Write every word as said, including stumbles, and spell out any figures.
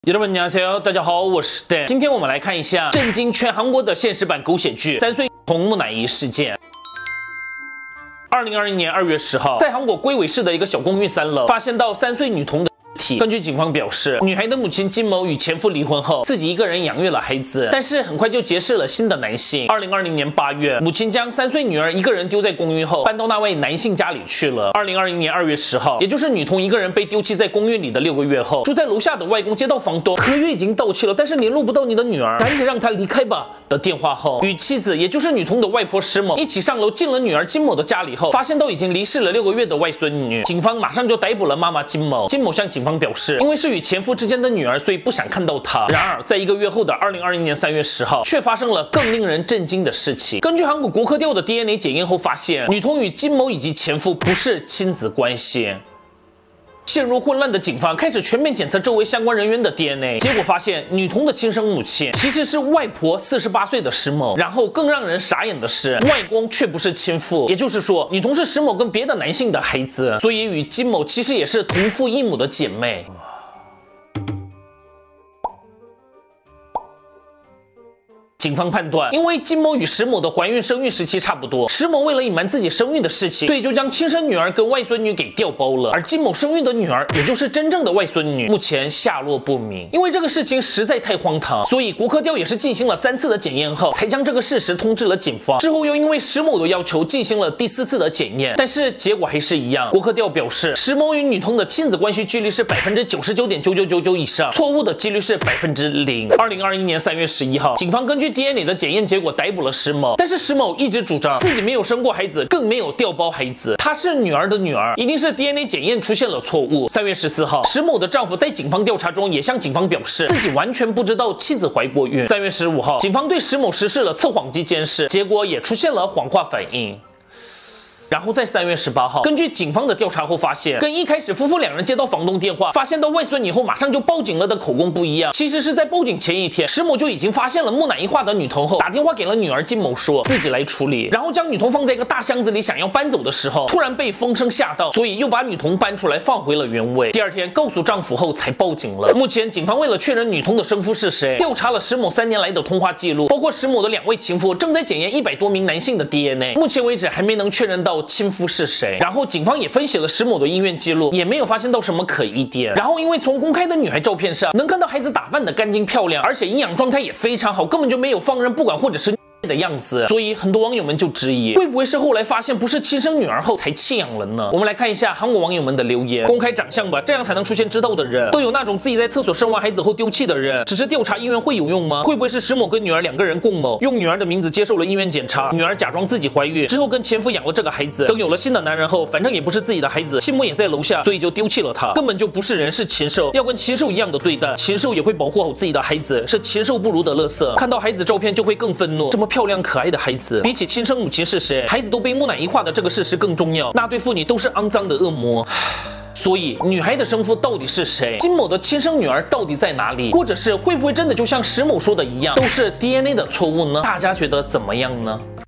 여러분안녕하세요，大家好，我是 Dan。今天我们来看一下震惊全韩国的现实版狗血剧《三岁女童木乃伊事件》。二零二一年二月十号，在韩国龟尾市的一个小公寓三楼，发现到三岁女童的。 根据警方表示，女孩的母亲金某与前夫离婚后，自己一个人养育了孩子，但是很快就结识了新的男性。二零二零年八月，母亲将三岁女儿一个人丢在公寓后，搬到那位男性家里去了。二零二一年二月十号，也就是女童一个人被丢弃在公寓里的六个月后，住在楼下的外公接到房东合约已经到期了，但是联络不到你的女儿，赶紧让她离开吧的电话后，与妻子也就是女童的外婆石某一起上楼进了女儿金某的家里后，发现到已经离世了六个月的外孙女，警方马上就逮捕了妈妈金某。金某向警方表示，因为是与前夫之间的女儿，所以不想看到她。然而，在一个月后的二零二一年三月十号，却发生了更令人震惊的事情。根据韩国国科调的 D N A 检验后发现，女童与金某以及前夫不是亲子关系。 陷入混乱的警方开始全面检测周围相关人员的 D N A， 结果发现女童的亲生母亲其实是外婆四十八岁的石某。然后更让人傻眼的是，外公却不是亲父，也就是说，女童是石某跟别的男性的孩子，所以与金某其实也是同父异母的姐妹。 警方判断，因为金某与石某的怀孕生育时期差不多，石某为了隐瞒自己生育的事情，所以就将亲生女儿跟外孙女给调包了。而金某生育的女儿，也就是真正的外孙女，目前下落不明。因为这个事情实在太荒唐，所以国科调也是进行了三次的检验后，才将这个事实通知了警方。之后又因为石某的要求进行了第四次的检验，但是结果还是一样。国科调表示，石某与女童的亲子关系几率是百分之九十九点九九九九以上，错误的几率是百分之零。二零二一年三月十一号，警方根据 D N A 的检验结果逮捕了石某，但是石某一直主张自己没有生过孩子，更没有调包孩子，她是女儿的女儿，一定是 D N A 检验出现了错误。三月十四号，石某的丈夫在警方调查中也向警方表示，自己完全不知道妻子怀过孕。三月十五号，警方对石某实施了测谎机监视，结果也出现了谎话反应。 然后在三月十八号，根据警方的调查后发现，跟一开始夫妇两人接到房东电话，发现到外孙女后马上就报警了的口供不一样。其实是在报警前一天，石某就已经发现了木乃伊化的女童后，打电话给了女儿金某说自己来处理，然后将女童放在一个大箱子里，想要搬走的时候，突然被风声吓到，所以又把女童搬出来放回了原位。第二天告诉丈夫后才报警了。目前警方为了确认女童的生父是谁，调查了石某三年来的通话记录，包括石某的两位情夫，正在检验一百多名男性的 D N A， 目前为止还没能确认到 亲夫是谁？然后警方也分析了石某的医院记录，也没有发现到什么可疑点。然后因为从公开的女孩照片上能看到孩子打扮得干净漂亮，而且营养状态也非常好，根本就没有放任不管或者是 的样子，所以很多网友们就质疑，会不会是后来发现不是亲生女儿后才弃养了呢？我们来看一下韩国网友们的留言：公开长相吧，这样才能出现知道的人。都有那种自己在厕所生完孩子后丢弃的人，只是调查医院会有用吗？会不会是石某跟女儿两个人共谋，用女儿的名字接受了医院检查，女儿假装自己怀孕，之后跟前夫养了这个孩子，等有了新的男人后，反正也不是自己的孩子，心魔也在楼下，所以就丢弃了他，根本就不是人，是禽兽，要跟禽兽一样的对待，禽兽也会保护好自己的孩子，是禽兽不如的垃圾。看到孩子照片就会更愤怒，这么漂亮可爱的孩子。 孩子比起亲生母亲是谁，孩子都被木乃伊化的这个事实更重要。那对父女都是肮脏的恶魔。所以，女孩的生父到底是谁？金某的亲生女儿到底在哪里？或者是会不会真的就像石某说的一样，都是 D N A 的错误呢？大家觉得怎么样呢？